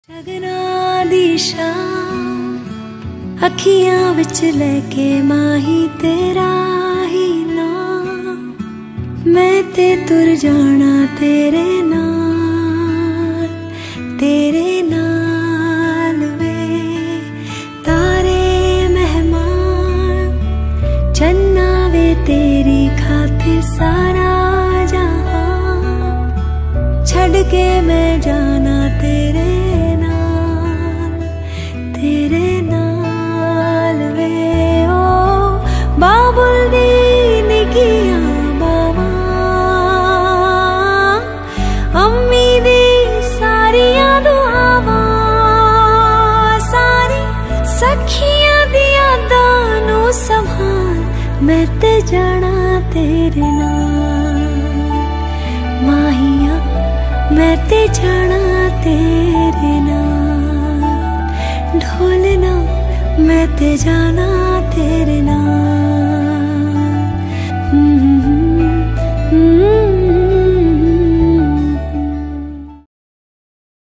जगना दी शाम अखियां विच लेके माही तेरा ही नाम, मैं ते तुर जाना तेरे नाल वे। तारे मेहमान चन्ना वे तेरी खातिर सारा जहां, छड़ के मैं जाना तेरे नाल वे। ओ बाबुल दी निकियां बावा अम्मी दी सारियां दुआवां, सारी सखियां दी यादां नू संभाल, मैं ते जाना तेरे नाल माहिया, मैं ते जाना तेरे नाल ढोलना, मैं ते जाना तेरे नाल।